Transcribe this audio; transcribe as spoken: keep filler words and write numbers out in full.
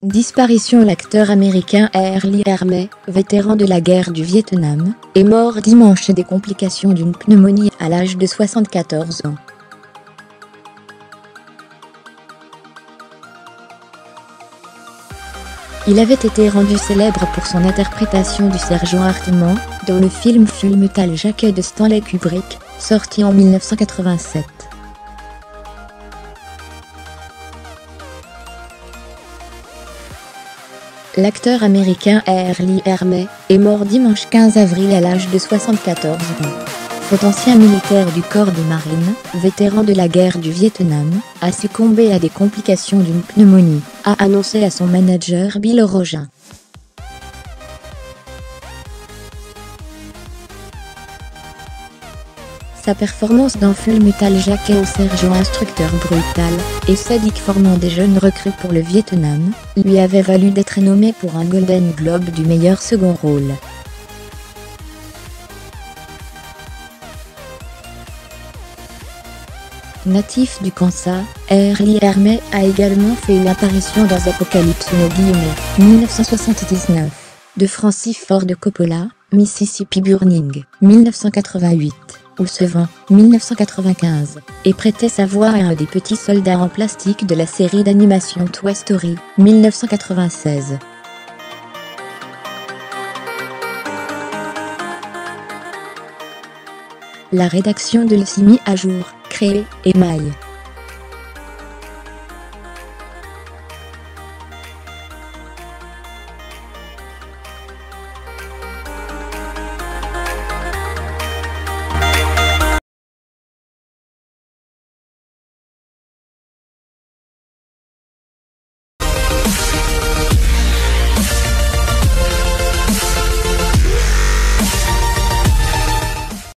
Disparition. L'acteur américain R. Lee Ermey, vétéran de la guerre du Vietnam, est mort dimanche des complications d'une pneumonie à l'âge de soixante-quatorze ans. Il avait été rendu célèbre pour son interprétation du sergent Hartman, dans le film Full Metal Jacket de Stanley Kubrick, sorti en mille neuf cent quatre-vingt-sept. L'acteur américain R. Lee Ermey est mort dimanche quinze avril à l'âge de soixante-quatorze ans. Cet ancien militaire du corps des marines, vétéran de la guerre du Vietnam, a succombé à des complications d'une pneumonie, a annoncé à son manager Bill Rogin. Sa performance dans Full Metal Jacket au sergent instructeur brutal et sadique formant des jeunes recrues pour le Vietnam, lui avait valu d'être nommé pour un Golden Globe du meilleur second rôle. Natif du Kansas, R. Lee Ermey a également fait une apparition dans Apocalypse No. mille neuf cent soixante-dix-neuf, de Francis Ford Coppola, Mississippi Burning, mille neuf cent quatre-vingt-huit, ou Ce vent, mille neuf cent quatre-vingt-quinze, et prêtait sa voix à un des petits soldats en plastique de la série d'animation Toy Story, mille neuf cent quatre-vingt-seize. La rédaction de Le s'est mis à jour, créée, émail.